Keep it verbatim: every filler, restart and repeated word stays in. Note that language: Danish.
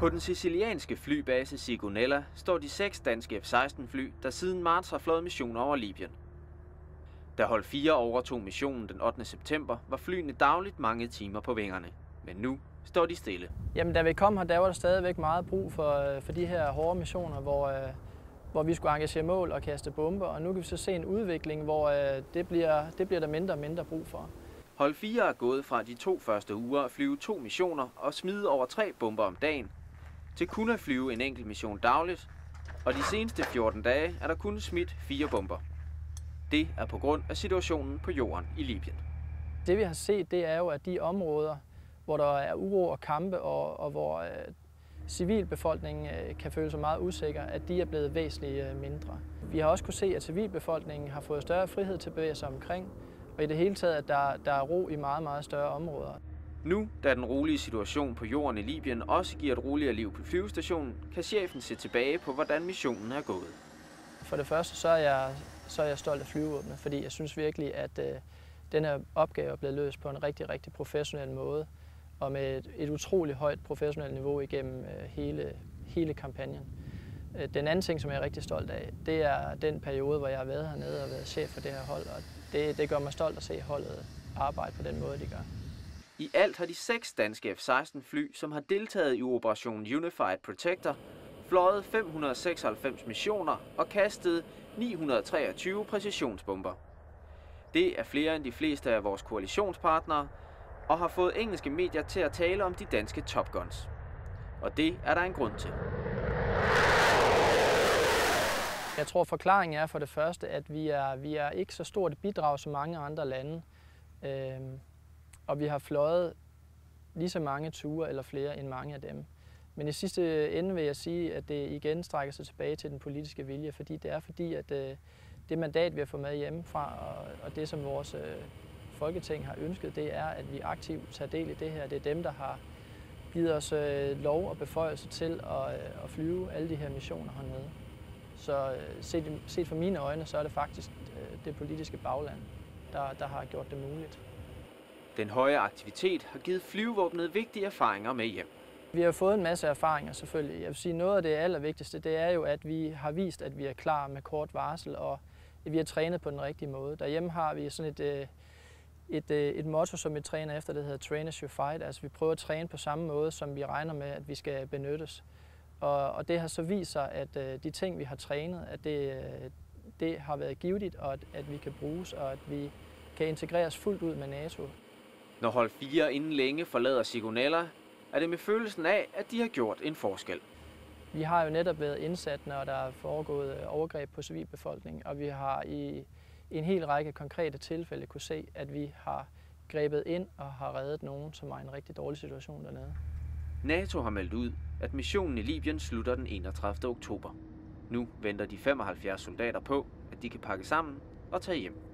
På den sicilianske flybase Sigonella står de seks danske F seksten fly, der siden marts har fløjet missioner over Libyen. Da hold fire overtog missionen den ottende september, var flyene dagligt mange timer på vingerne. Men nu står de stille. Jamen, da vi kom her, der var der stadigvæk meget brug for, for de her hårde missioner, hvor, hvor vi skulle engagere mål og kaste bomber. Og nu kan vi så se en udvikling, hvor det bliver, det bliver der mindre og mindre brug for. Hold fire er gået fra de to første uger at flyve to missioner og smide over tre bomber om dagen, til kun at flyve en enkelt mission dagligt, og de seneste fjorten dage er der kun smidt fire bomber. Det er på grund af situationen på jorden i Libyen. Det vi har set, det er jo, at de områder, hvor der er uro og kampe, og, og hvor øh, civilbefolkningen øh, kan føle sig meget usikker, at de er blevet væsentligt øh, mindre. Vi har også kunne se, at civilbefolkningen har fået større frihed til at bevæge sig omkring, og i det hele taget, at der, der er ro i meget, meget større områder. Nu, da den rolige situation på jorden i Libyen også giver et roligere liv på flyvestationen, kan chefen se tilbage på, hvordan missionen er gået. For det første, så er jeg, så er jeg stolt af flyvevåbnet, fordi jeg synes virkelig, at øh, den her opgave er blevet løst på en rigtig, rigtig professionel måde, og med et, et utroligt højt professionelt niveau igennem øh, hele, hele kampagnen. Den anden ting, som jeg er rigtig stolt af, det er den periode, hvor jeg har været hernede og været chef for det her hold, og det, det gør mig stolt at se holdet arbejde på den måde, de gør. I alt har de seks danske F seksten fly, som har deltaget i operationen Unified Protector, fløjet fem hundrede og seksoghalvfems missioner og kastet ni hundrede og treogtyve præcisionsbomber. Det er flere end de fleste af vores koalitionspartnere, og har fået engelske medier til at tale om de danske Top Guns. Og det er der en grund til. Jeg tror, forklaringen er for det første, at vi er, vi er ikke så stort et bidrag som mange andre lande. Øhm, og vi har fløjet lige så mange ture eller flere end mange af dem. Men i sidste ende vil jeg sige, at det igen strækker sig tilbage til den politiske vilje, fordi det er fordi, at øh, det mandat, vi har fået med hjemmefra, og, og det, som vores øh, Folketing har ønsket, det er, at vi aktivt tager del i det her. Det er dem, der har givet os øh, lov og beføjelse til at, øh, at flyve alle de her missioner hernede. Så set, set fra mine øjne, så er det faktisk det politiske bagland, der, der har gjort det muligt. Den høje aktivitet har givet flyvevåbnet vigtige erfaringer med hjem. Vi har fået en masse erfaringer selvfølgelig. Jeg vil sige, noget af det allervigtigste, det er jo, at vi har vist, at vi er klar med kort varsel, og at vi har trænet på den rigtige måde. Derhjemme har vi sådan et, et, et motto, som vi træner efter, det hedder Train as you fight. Altså vi prøver at træne på samme måde, som vi regner med, at vi skal benyttes. Og, og det har så vist sig, at øh, de ting, vi har trænet, at det, øh, det har været givetigt, og at, at vi kan bruges, og at vi kan integreres fuldt ud med NATO. Når hold fire inden længe forlader Sigonella, er det med følelsen af, at de har gjort en forskel. Vi har jo netop været indsat, når der er foregået overgreb på civilbefolkningen, og vi har i, i en hel række konkrete tilfælde kunne se, at vi har grebet ind og har reddet nogen, som var i en rigtig dårlig situation dernede. NATO har meldt ud, at missionen i Libyen slutter den enogtredivte oktober. Nu venter de femoghalvfjerds soldater på, at de kan pakke sammen og tage hjem.